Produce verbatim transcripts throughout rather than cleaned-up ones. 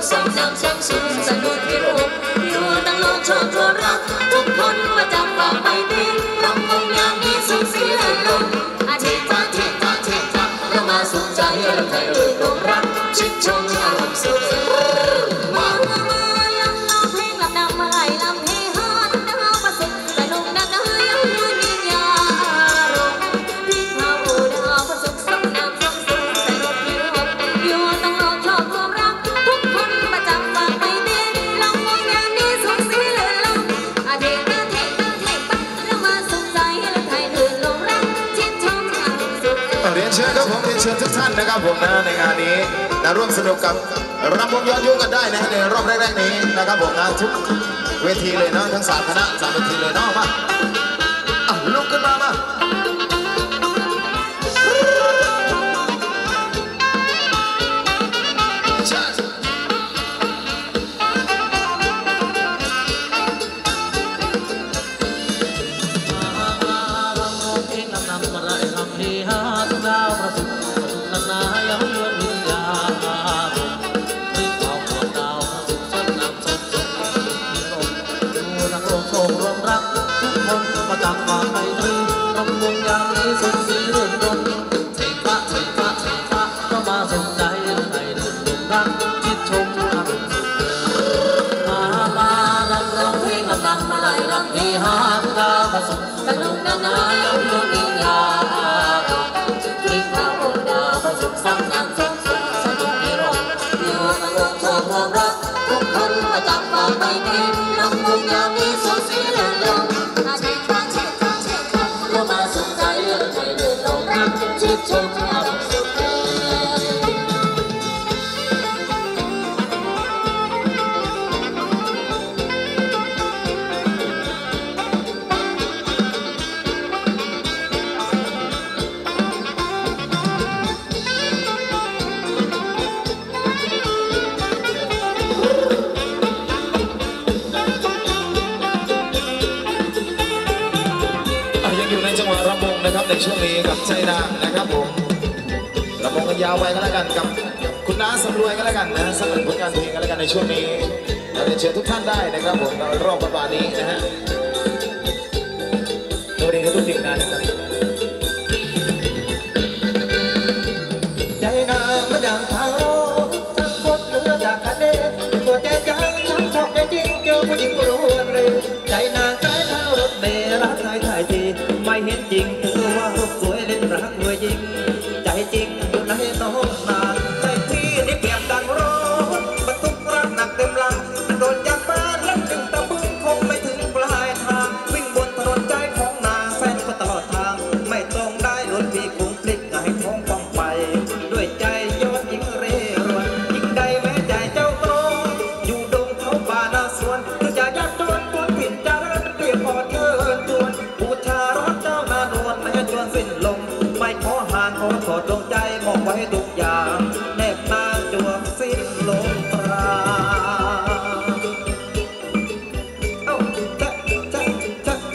สมน้ำสมสุขสนุกที่รูปอยู่ตั้งโลกชอบทั่วรักทุกคนมาจับฝากไปดีรำวงยามนี้สุขสีเลื่อนลมอาทิตย์ตาทิตย์ตาทิตย์ตาเรามาสุขใจเราใจรื่นรมรักชิดชมอารมณ์สุขมามามายังร้องเพลงลำนำมาให้ลำเฮฮาดาวประสุขสนุกนักเฮยังยืนยิ่งยารมพี่เขาดาวประสุขสมน้ำสมสุขสนุกที่รูปอยู่ตั้งโลกชอบรวมรักทุกคนมาจับฝากไปดีลำวงยามนี้สุขสีเลื่อนลมอาทิตย์ตาทิตย์ตาทิตย์ตาเรามาสุขใจเราใจรื่นรมรักชิดชมอารมณ์สุขเรียนเชิญครับผมเรียนเชิญทุกท่านนะครับผมนะในงานนี้นะร่วมสนุกกับรำวงย้อนยุคกันได้นะในรอบแรกๆนี้นะครับผมนะทุกเวทีเลยเนาะทั้งสามคณะสามเวทีเลยเนาะมาอ่ะลุกขึ้นมามาสนุกนานาเยาวยุนิยาที่เขาดาวประสุขสมน้ำสมสุขสนุกที่รมอยู่ตั้งโลกชอบความรักทุกคนมาจับฝากไปดีลำวงยามนี้สุขสีเลื่อนลมอาทิตย์ตาทิตย์ตาทิตย์ตาเรามาสุขใจเราใจรื่นรมรักชิดชมอารมณ์สุขในช่วงนี้กับใจนางนะครับผมเรามองกันยาวไปก็แล้วกันกับคุณน้าสำรวยก็แล้วกันนะสำหรับผลงานเพลงก็แล้วกันในช่วงนี้เราจะเชิญทุกท่านได้นะครับผมในรอบประมาณนี้นะฮะโดยเรียนทุกทีมงานนะครับใจนางมาดังทางโลกทั้งกดเหลือจากคะแนนตัวใจจังทั้งชอบใจจริงเจอผู้หญิงรวนเลยใจนางใจทางรถเมล์รักใครถ่ายทีไม่เห็นจริงถือว่ารูปสวยเล่นรักรวยจริงใจจริงอยู่ในน้องนาใจพี่นี่เปรียบดังรถบรรทุกรักหนักเต็มลังโดนยางแบนแล้วถึงตะบึงคงไม่ถึงปลายทางวิ่งบนถนนใจของนางแฟนก็ตลอดทางไม่ต้องได้รถพี่คงพลิกให้ท้องป้องไปด้วยใจยอดหญิงเร่ร่อนยิ่งใดแม้ใจเจ้าตรงอยู่ดงเขาป่านาสวนคือจะยากจนคนผิดจาระเปรียบพอเธอจวนบูชารักเจ้านานวลไม่จวนสิ้นลมไม่ขอห่างขอถอดดวงใจมองไว้ทุกอย่างแนบนางจวงสิ้นลมปราเอ้าจ๊ะจ๊ะจ๊ะ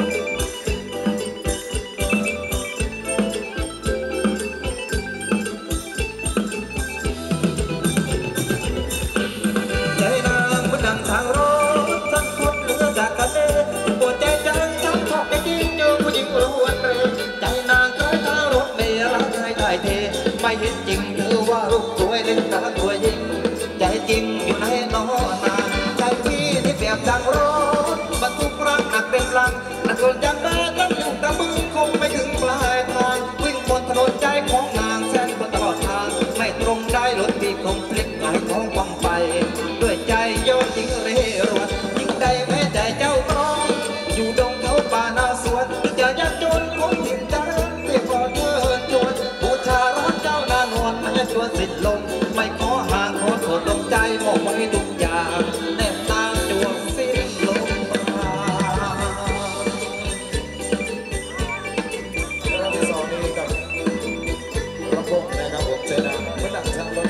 ใจนางเหมือนดังทางรถทั้งคนเหลือจากกันเองปวดใจจังทั้งชอบใจจริงเจอผู้หญิงรวนเลยใจนางเคยทางรถเมล์รักใครได้เทไม่เห็นจริงถือว่ารูปสวยเล่นรักรวยยิ่งใจจริงอยู่ในน้องนาใจพี่ที่เปรียบดังรถบรรทุกรักหนักเต็มลังนักโดนยางแบนแล้วอยู่กระบึงคงไม่ถึงปลายทางวิ่งบนถนนใจของนางแสนกว่าตลอดทางไม่ตรงได้รถพี่คงพลิกหงายท้องป้องไปด้วยใจยอดหญิงเร่ร่อนยิ่งใดแม้ใจเจ้าตรองอยู่ดงเขาป่านาสวนจะยากจนคงถิ่นจาระเรียกว่าเธอจวนบูชารักเจ้านานวลมันจะชวนสิ้นลมไม่ขอห่างขอโทษดวงใจมองไว้ทุกอย่างแนบนางจวงสิ้นลมปรารอบที่สองนี้กับรำวงนะครับผมใจนางไม่ดังทางรถ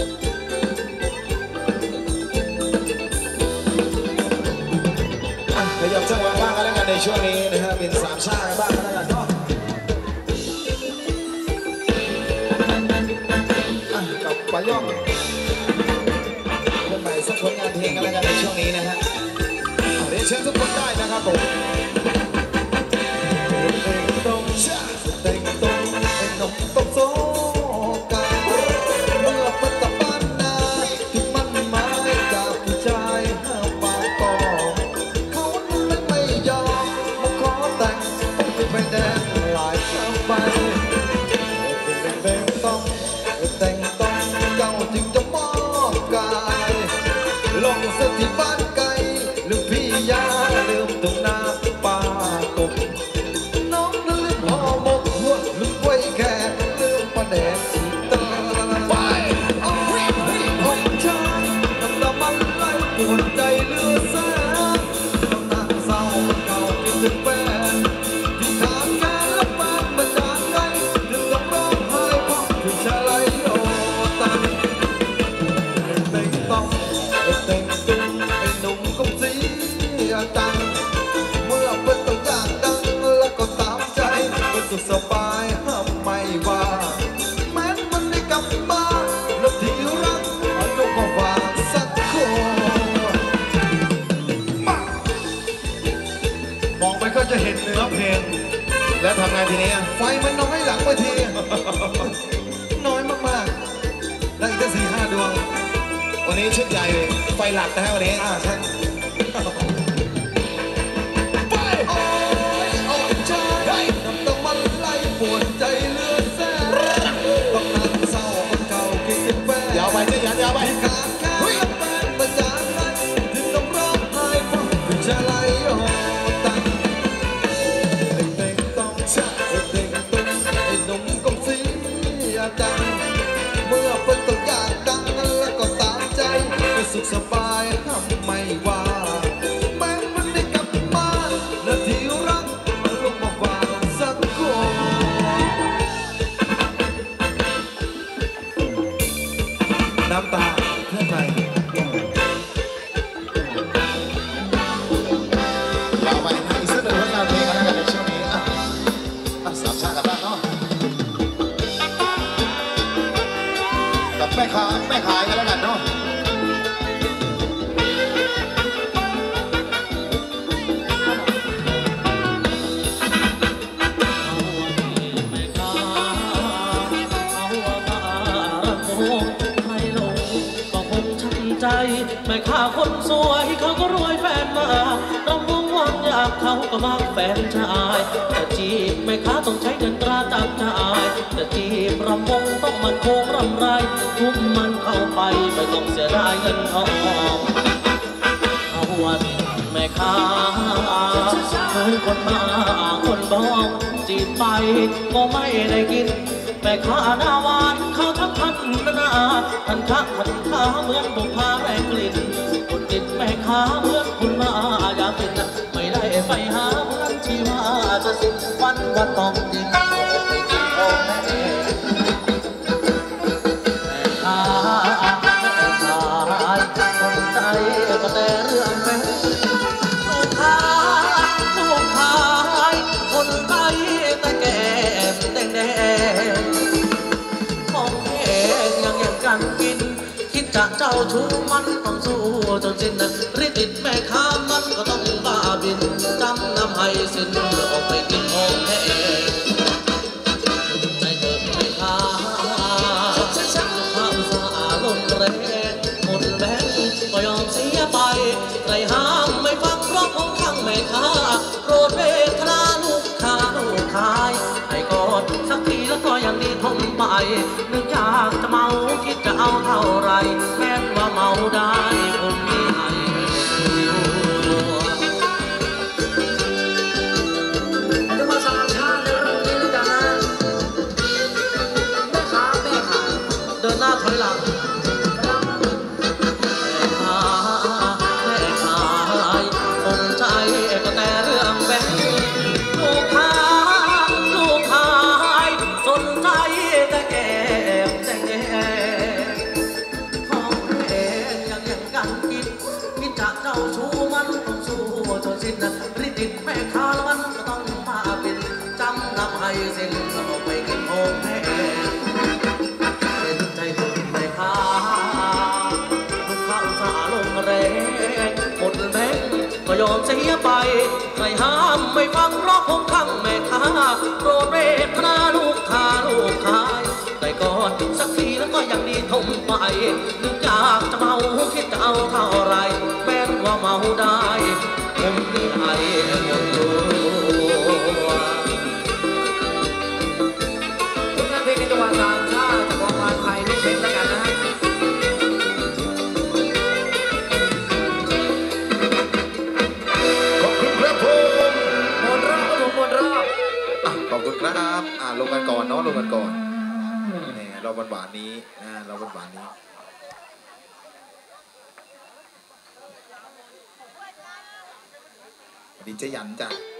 ขยับจังหวะบ้างกันแล้วกันในช่วงนี้นะฮะเป็นสามชาติบ้างกันแล้วกันเนาะกับปลาย่อมกันแล้วกันในช่วงนี้นะฮะเรียนเชิญทุกคนได้นะครับผมเต็งตรงเต็งตรงไอ้หนุ่มตกโซกาเมื่อปัตตบ้านนาที่มันหมายจากผู้ชายห้ามปากต่อเขานั้นไม่ยอมมาขอแต่งต้องไปไปแดงหลายครั้งไปเต็งต้องแต่งต้องเจ้าจึงจะมอบกายลงเส้นที่บ้านไกลลืมพี่ยาลืมตรงหน้าป่ากบน้องลืมห่อหมกหัวลืมไว้แค่ลืมประแดดสีตาไปโอ้ยองชายน้ำตามันไหลปวดใจเลือดแสนน้ำตาเศร้าเก่าคิดถึงแฟนที่ขาดแค่ละปานมาจากไกลถึงต้องร้องไห้เพราะถึงชาไลโอตันเต็งต้องเต็งตุ้งไอ้หนุ่มคงเสียตังเมื่อเป็นตัวอย่างดังแล้วก็ตามใจเป็นสุขสบายห้ามไม่ว่าแม้มันได้กลับมาแล้วที่รักมันก็มาฝากสักคนมองไปก็จะเห็นเนื้อเพลงแล้วทำไงทีนี้ไฟมันน้อยหลังเวทีน้อยมากๆได้แค่สี่ห้าดวงวันนี้ชุดใหญ่ไฟหลักนะฮะวันนี้อ่าใช่ไปโอ้ยโอ้ยใจน้ำตามันไหลปวดใจเลือดแสนต้องนั่งเศร้าคนเก่าคิดถึงแฟนยาวไปเจ๊ยันยาวไปที่ขาดแค่แฟนมาจากไหนถึงต้องร้องไห้เพราะถึงจะไหลโอ้ตังเต็งๆต้องชะเต็งๆตุ้งไอ้หนุ่มกงสีจังเมื่อเป็นตัวอย่างดังแล้วก็ตามใจเป็นสุขสบายห้ามไม่ว่าแม้มันได้กลับมาและที่รักมันลงมาฝากสักคนน้ำตาเพื่อใครยาวไปอีกสักหนึ่งผลงานเพลงกันแล้วกันในช่วงนี้อ่ะอ่ะสามชาติกันบ้างเนาะกับแม่ค้าแม่ขายกันแล้วกันเนาะแม่ข้าคนสวยเขาก็รวยแฟนมาเราวงวันอยากเขาก็มากแฟนชายแต่จีบแม่ข้าต้องใช้เงินตราจับจ่ายแต่จีบรำวงต้องมันโคงรำไรทุ่มมันเข้าไปไม่ต้องเสียดายเงินทองเอาวันแม่ข้าเคยคนมาคนบอกจีบไปก็ไม่ได้กินแม่ข้าหน้าหวานเขาทั้งพันนาทันทักทันขาเหมือนบุพาแรงกลิ่นคนติดแม่ข้าเหมือนคุณมาอยากกินไม่ได้ไปหาเหมือนที่ว่าจะสิ้นวันวันต้องกินไปกินของแม่แม่ข้าแม่ข้าคนใจก็แต่เรื่องแม่ลูกค้าลูกค้าคนไทยแต่แก่แดงแดงของแห้งยังยังกันกินคิดจะเจ้าชู้มันต้องสู้จนสิ้นริติดแม่ค้ามันก็ต้องบ้าบินจำนำให้สิ้นออกไปกินของแห้งใจเกิดแม่ค้าลูกค้าอุตส่าห์ลงแรงหมดแรงก็ยอมเสียไปใครห้ามไม่ฟังเพราะของข้างแม่ค้าโปรดเวทนาลูกค้าลูกขายให้กอดสักทีแล้วก็ยังดีทนไปนึกอยากจะเมาคิดจะเอาเท่าไรแม้ว่าเมาได้ผมมีให้จะมาสามชาติในเรื่องนี้แล้วกันนะแม่ค้าแม่ขายเดินหน้าถอยหลังแม่ขายคนใจก็แต่เรื่องแบงลูกค้าลูกขายสนใจแต่แก่แต่แก่ของแก่ยังยังกันกินคิดจะเจ้าชู้มันต้องสู้จนสิ้นริติดแม่ค้าแล้วมันก็ต้องมาเป็นจำนำให้สิ้นแล้วไปกินโฮมแม่เป็นใจถึงแม่ค้าลูกค้าอุตส่าห์ลงแรงก็ยอมเสียไปไม่ห้ามไม่ฟังเพราะคงขังแม่ค้าโปรดเรศพนาลูกค้าลูกขายแต่ก่อนสักทีแล้วก็ยังดีทมไปนึกอยากจะเมาคิดจะเอาเท่าไรแม้ว่าเมาได้ผมนี่ให้หมดตัวผลงานเพลงในจังหวัดต่างชาติจากกองการไทยนี่เพลงแล้วกันนะฮะขอบคุณครับผมหมดรอบครับผมหมดรอบอ่ะขอบคุณครับอ่าลงกันก่อนเนาะลงกันก่อนนี่เราหวานๆนี้นะเราหวานๆนี้ดีเจยันจ้ะ